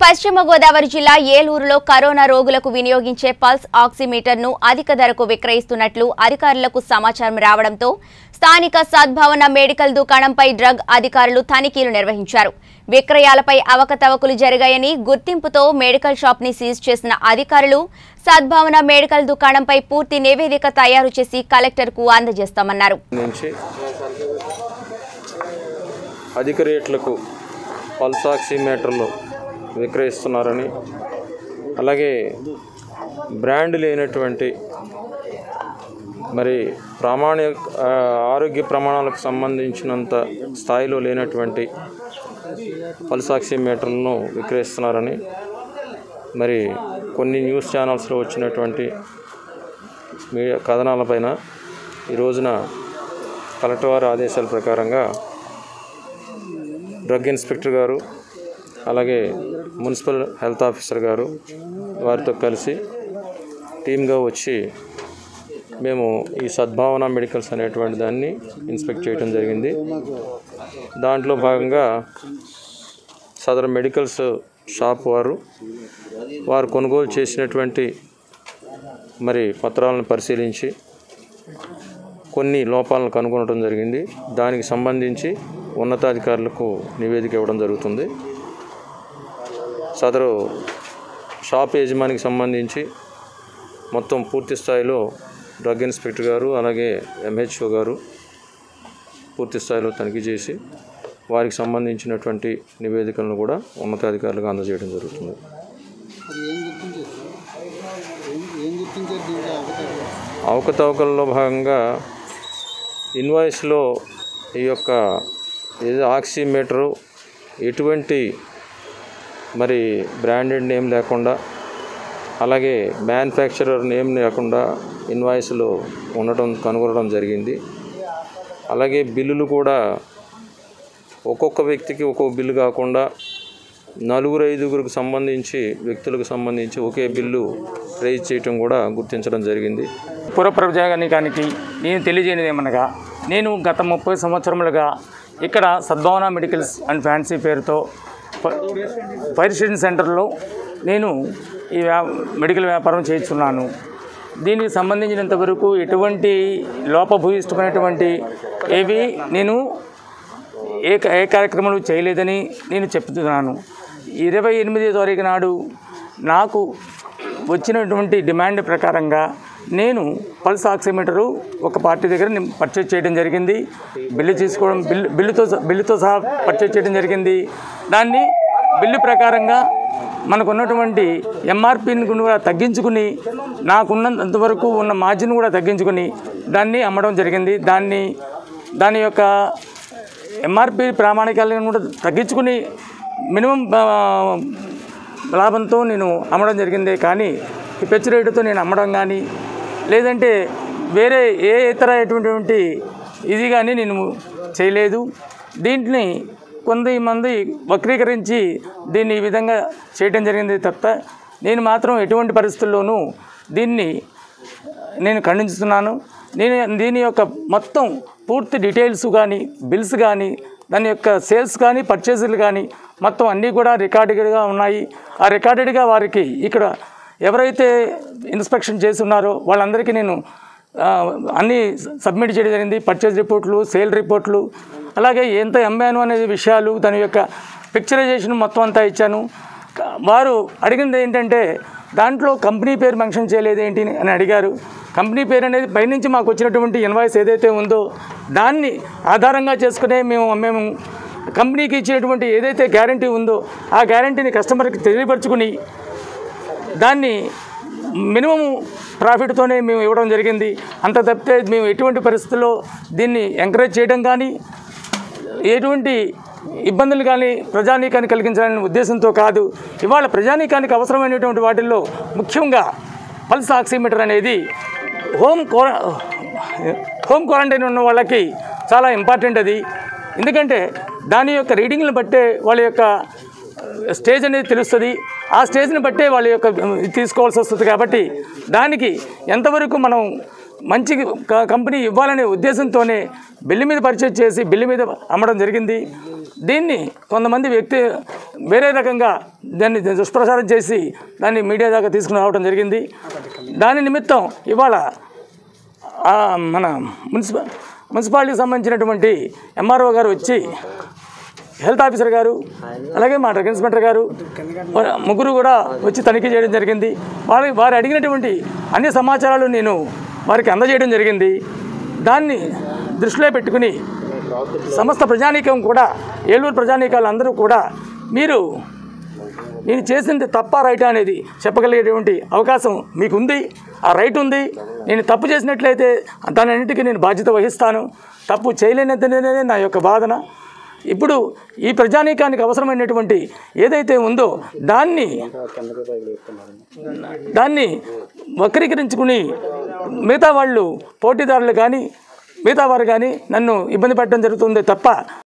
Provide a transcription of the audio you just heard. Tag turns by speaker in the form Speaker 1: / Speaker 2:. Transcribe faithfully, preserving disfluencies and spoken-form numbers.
Speaker 1: పశ్చిమ గోదావరి జిల్లా ఏలూరులో కరోనా రోగులకు వినియోగించే పల్స్ ఆక్సిమీటర్ను అధిక ధరకు విక్రయిస్తున్నట్లు అధికారులకు సమాచారం రావడంతో స్థానిక సద్భావన మెడికల్ దుకాణంపై డ్రగ్ అధికారులు తనిఖీలు నిర్వహించారు. విక్రయాలపై అవకతవకలు జరిగాయని గుర్తింపుతో మెడికల్ షాప్ ని సీజ్ చేసిన అధికారులు సద్భావన మెడికల్ దుకాణంపై పూర్తి నివేదిక తయారు చేసి కలెక్టర్కు అందజేస్తామన్నారు.
Speaker 2: అధిక రేట్లకు పల్స్ ఆక్సిమీటర్లు విక్రయిస్తున్నారని, అలాగే బ్రాండ్ లేనటువంటి మరి ప్రామాణిక ఆరోగ్య ప్రమాణాలకు సంబంధించినంత స్థాయిలో లేనటువంటి పల్స్ ఆక్సిమీటర్లను విక్రయిస్తున్నారని మరి కొన్ని న్యూస్ ఛానల్స్లో వచ్చినటువంటి మీడియా కథనాలపైన ఈ రోజున కలెక్టర్ వారి ఆదేశాల ప్రకారంగా డ్రగ్ ఇన్స్పెక్టర్ గారు అలాగే మున్సిపల్ హెల్త్ ఆఫీసర్ గారు వారితో కలిసి టీమ్గా వచ్చి మేము ఈ సద్భావన మెడికల్స్ అనేటువంటి దాన్ని ఇన్స్పెక్ట్ చేయడం జరిగింది. దాంట్లో భాగంగా సదరు మెడికల్స్ షాప్ వారు వారు కొనుగోలు చేసినటువంటి మరి పత్రాలను పరిశీలించి కొన్ని లోపాలను కనుగొనడం జరిగింది. దానికి సంబంధించి ఉన్నతాధికారులకు నివేదిక ఇవ్వడం జరుగుతుంది. సదరు షాప్ యజమానికి సంబంధించి మొత్తం పూర్తి స్థాయిలో డ్రగ్ ఇన్స్పెక్టర్ గారు అలాగే ఎంహెచ్ఓ గారు పూర్తి స్థాయిలో తనిఖీ చేసి వారికి సంబంధించినటువంటి నివేదికలను కూడా ఉన్నతాధికారులకు అందజేయడం జరుగుతుంది. అవకతవకల్లో భాగంగా ఇన్వాయిస్లో ఈ యొక్క ఏదో ఆక్సిమీటరు ఎటువంటి మరి బ్రాండెడ్ నేమ్ లేకుండా అలాగే మ్యానుఫ్యాక్చరర్ నేమ్ లేకుండా ఇన్వాయిస్లో ఉండటం కనుగొనడం జరిగింది. అలాగే బిల్లులు కూడా ఒక్కొక్క వ్యక్తికి ఒక్కొక్క బిల్లు కాకుండా నలుగురు ఐదుగురికి సంబంధించి వ్యక్తులకు సంబంధించి ఒకే బిల్లు రైజ్ చేయటం కూడా గుర్తించడం జరిగింది.
Speaker 3: పుర ప్రజానికానికి నేను తెలియజేయనిది ఏమనగా, నేను గత ముప్పై సంవత్సరములుగా ఇక్కడ సద్భావన మెడికల్స్ అండ్ ఫ్యాన్సీ పేరుతో ఫైర్ స్టేషన్ సెంటర్లో నేను ఈ వ్యా మెడికల్ వ్యాపారం చేస్తున్నాను. దీనికి సంబంధించినంత వరకు ఎటువంటి లోపభూయిష్టమైనటువంటి ఏవి నేను ఏ ఏ కార్యక్రమాలు చేయలేదని నేను చెప్తున్నాను. ఇరవై ఎనిమిదో తారీఖు నాడు నాకు వచ్చినటువంటి డిమాండ్ ప్రకారంగా నేను పల్స్ ఆక్సిమీటరు ఒక పార్టీ దగ్గర పర్చేజ్ చేయడం జరిగింది. బిల్లు తీసుకోవడం బిల్లు బిల్లుతో బిల్లుతో సహా పర్చేజ్ చేయడం జరిగింది. దాన్ని బిల్లు ప్రకారంగా మనకున్నటువంటి ఎంఆర్పీని కూడా తగ్గించుకుని నాకున్నంతవరకు ఉన్న మార్జిన్ కూడా తగ్గించుకుని దాన్ని అమ్మడం జరిగింది. దాన్ని దాని యొక్క ఎంఆర్పీ ప్రామాణికాలను కూడా తగ్గించుకుని మినిమం లాభంతో నేను అమ్మడం జరిగింది. కానీ ఈ పెచ్చు రేటుతో నేను అమ్మడం కానీ లేదంటే వేరే ఏ ఇతర ఎటువంటి ఇది కానీ నేను చేయలేదు. దీంట్ని కొంతమంది వక్రీకరించి దీన్ని ఈ విధంగా చేయడం జరిగింది తప్ప నేను మాత్రం ఎటువంటి పరిస్థితుల్లోనూ దీన్ని నేను ఖండిస్తున్నాను. నేను దీని యొక్క మొత్తం పూర్తి డీటెయిల్స్ కానీ బిల్స్ కానీ దాని యొక్క సేల్స్ కానీ పర్చేజులు కానీ మొత్తం అన్నీ కూడా రికార్డెడ్గా ఉన్నాయి. ఆ రికార్డెడ్గా వారికి ఇక్కడ ఎవరైతే ఇన్స్పెక్షన్ చేసి ఉన్నారో వాళ్ళందరికీ నేను అన్నీ సబ్మిట్ చేయడం జరిగింది. పర్చేజ్ రిపోర్ట్లు, సేల్ రిపోర్ట్లు, అలాగే ఎంత అమ్మాను అనే విషయాలు దాని యొక్క పిక్చరైజేషన్ మొత్తం అంతా ఇచ్చాను. వారు అడిగింది ఏంటంటే దాంట్లో కంపెనీ పేరు మెన్షన్ చేయలేదేంటి అని అడిగారు. కంపెనీ పేరు అనేది పైనుంచి మాకు వచ్చినటువంటి ఇన్వాయిస్ ఏదైతే ఉందో దాన్ని ఆధారంగా చేసుకునే మేము మేము కంపెనీకి ఇచ్చినటువంటి ఏదైతే గ్యారంటీ ఉందో ఆ గ్యారంటీని కస్టమర్కి తెలియపరచుకుని దాన్ని మినిమం ప్రాఫిట్తోనే మేము ఇవ్వడం జరిగింది. అంత తప్పితే మేము ఎటువంటి పరిస్థితుల్లో దీన్ని ఎంకరేజ్ చేయడం కానీ ఎటువంటి ఇబ్బందులు కానీ ప్రజానీకానికి కలిగించాలనే ఉద్దేశంతో కాదు. ఇవాళ ప్రజానీకానికి అవసరమైనటువంటి వాటిల్లో ముఖ్యంగా పల్స్ ఆక్సిమీటర్ అనేది హోమ్ క్వార హోమ్ క్వారంటైన్ ఉన్న వాళ్ళకి చాలా ఇంపార్టెంట్ అది. ఎందుకంటే దాని యొక్క రీడింగ్లను బట్టే వాళ్ళ యొక్క స్టేజ్ అనేది తెలుస్తుంది. ఆ స్టేజ్ని బట్టే వాళ్ళ యొక్క తీసుకోవాల్సి వస్తుంది. కాబట్టి దానికి ఎంతవరకు మనం మంచి కంపెనీ ఇవ్వాలనే ఉద్దేశంతోనే బిల్లు మీద పర్చేజ్ చేసి బిల్లు మీద అమ్మడం జరిగింది. దీన్ని కొంతమంది వ్యక్తి వేరే రకంగా దాన్ని దుష్ప్రచారం చేసి దాన్ని మీడియా దాకా తీసుకుని రావడం జరిగింది. దాని నిమిత్తం ఇవాళ మన మున్సిపల్ మున్సిపాలిటీకి సంబంధించినటువంటి ఎంఆర్ఓ గారు వచ్చి, హెల్త్ ఆఫీసర్ గారు, అలాగే మా డ్రగ్ ఇన్స్పెక్టర్ గారు ముగ్గురు కూడా వచ్చి తనిఖీ చేయడం జరిగింది. వారి వారు అడిగినటువంటి అన్ని సమాచారాలు నేను వారికి అందజేయడం జరిగింది. దాన్ని దృష్టిలో పెట్టుకుని సమస్త ప్రజానీకం కూడా, ఏలూరు ప్రజానీకాలు అందరూ కూడా మీరు నేను చేసింది తప్ప రైట్ అనేది చెప్పగలిగేటువంటి అవకాశం మీకుంది, ఆ రైట్ ఉంది. నేను తప్పు చేసినట్లయితే దానన్నింటికీ నేను బాధ్యత వహిస్తాను. తప్పు చేయలేనిదనే నా యొక్క వాదన. ఇప్పుడు ఈ ప్రజానీకానికి అవసరమైనటువంటి ఏదైతే ఉందో దాన్ని దాన్ని వక్రీకరించుకుని మిగతా వాళ్ళు, పోటీదారులు కానీ మిగతా వారు కానీ నన్ను ఇబ్బంది పెట్టడం జరుగుతుంది తప్ప